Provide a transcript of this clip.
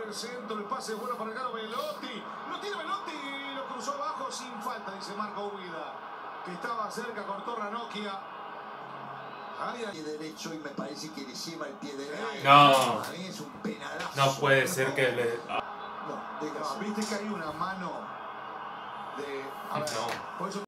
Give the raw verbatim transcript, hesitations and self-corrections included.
el centro, el pase es bueno para Galo Belotti. Lo tiene Belotti, lo cruzó abajo sin falta, dice Marco Huida, que estaba cerca, cortó Ranocchia. El pie derecho y me parece que le lleva el pie derecho. No. A mí es un penalazo. No puede ser que le... No, No, viste que hay una mano de... A ver, No. por eso